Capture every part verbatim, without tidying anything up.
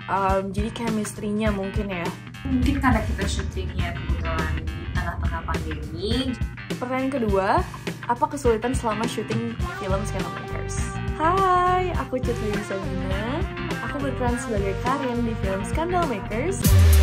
Um, jadi chemistry-nya mungkin ya. Mungkin karena kita syutingnya kebetulan di tengah-tengah pandemi. Pertanyaan kedua, apa kesulitan selama syuting film Scandalmakers? Hai, aku Cetli Sabina. Aku berperan sebagai Karin di film Scandalmakers.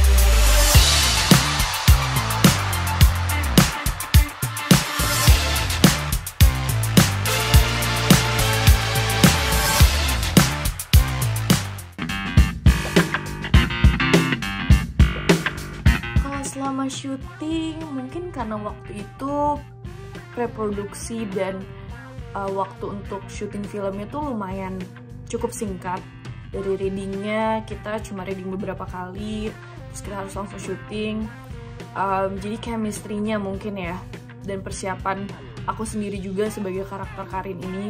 Selama syuting, mungkin karena waktu itu preproduksi dan uh, waktu untuk syuting filmnya tuh lumayan cukup singkat. Dari readingnya kita cuma reading beberapa kali, terus kita harus langsung syuting. Um, jadi chemistry-nya mungkin ya, dan persiapan aku sendiri juga sebagai karakter Karin ini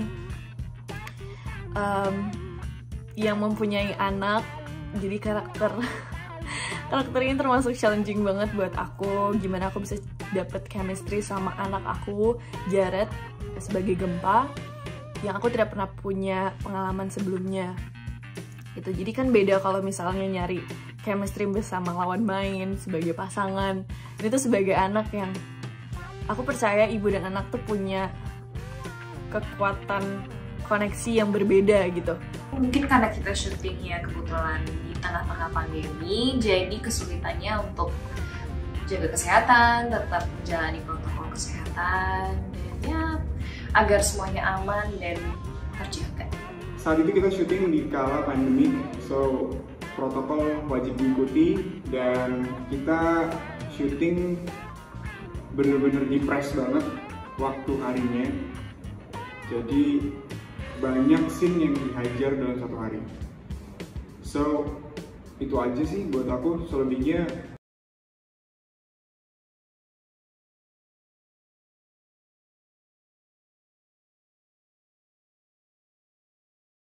um, yang mempunyai anak, jadi karakter karakter ini termasuk challenging banget buat aku. Gimana aku bisa dapet chemistry sama anak aku, Jared, sebagai Gempa, yang aku tidak pernah punya pengalaman sebelumnya. Itu jadi kan beda kalau misalnya nyari chemistry bersama lawan main sebagai pasangan. Ini tuh sebagai anak yang aku percaya ibu dan anak tuh punya kekuatan koneksi yang berbeda gitu. Mungkin karena kita syutingnya kebetulan di tengah-tengah pandemi, jadi kesulitannya untuk jaga kesehatan, tetap menjalani protokol kesehatan, dan ya agar semuanya aman dan terjaga. Saat itu kita syuting di kala pandemi, so protokol wajib diikuti dan kita syuting bener-bener di-press banget waktu harinya. Jadi banyak scene yang dihajar dalam satu hari. So, itu aja sih buat aku, selebihnya